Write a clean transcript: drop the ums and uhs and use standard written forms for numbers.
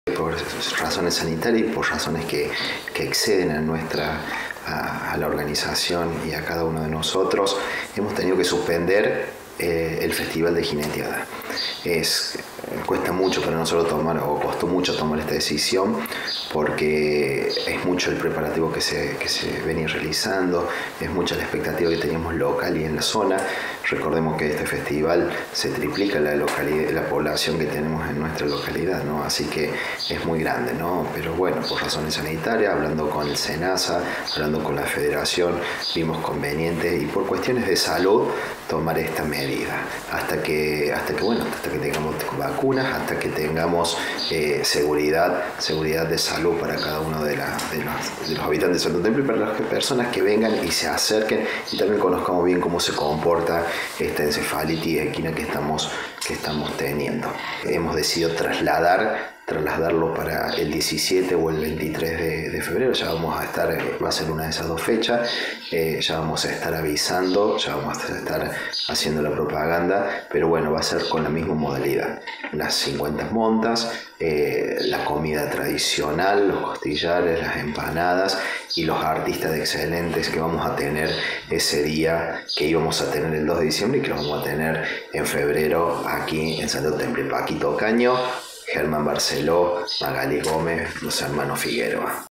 por razones sanitarias y por razones que exceden a la organización y a cada uno de nosotros, hemos tenido que suspender el Festival de Jineteada. Cuesta mucho para nosotros costó mucho tomar esta decisión, porque es mucho el preparativo que se venía realizando, es mucha la expectativa que teníamos local y en la zona. Recordemos que este festival se triplica la población que tenemos en nuestra localidad, ¿no? Así que es muy grande, ¿no? Pero bueno, por razones sanitarias, hablando con el SENASA, hablando con la Federación, vimos conveniente y por cuestiones de salud tomar esta medida hasta que tengamos vacunas, hasta que tengamos seguridad de salud para cada uno de los habitantes de Santo Templo y para las personas que vengan y se acerquen y también conozcamos bien cómo se comporta esta encefalitis equina que estamos teniendo. Hemos decidido trasladarlo para el 17 o el 23 de febrero. Ya vamos a estar, va a ser una de esas dos fechas, ya vamos a estar avisando, ya vamos a estar haciendo la propaganda, pero bueno, va a ser con la misma modalidad, las 50 montas, la comida tradicional, los costillares, las empanadas y los artistas excelentes que vamos a tener ese día, que íbamos a tener el 2 de diciembre y que los vamos a tener en febrero aquí en Santo Templo. Paquito Caño, Germán Barceló, Magali Gómez, los hermanos Figueroa.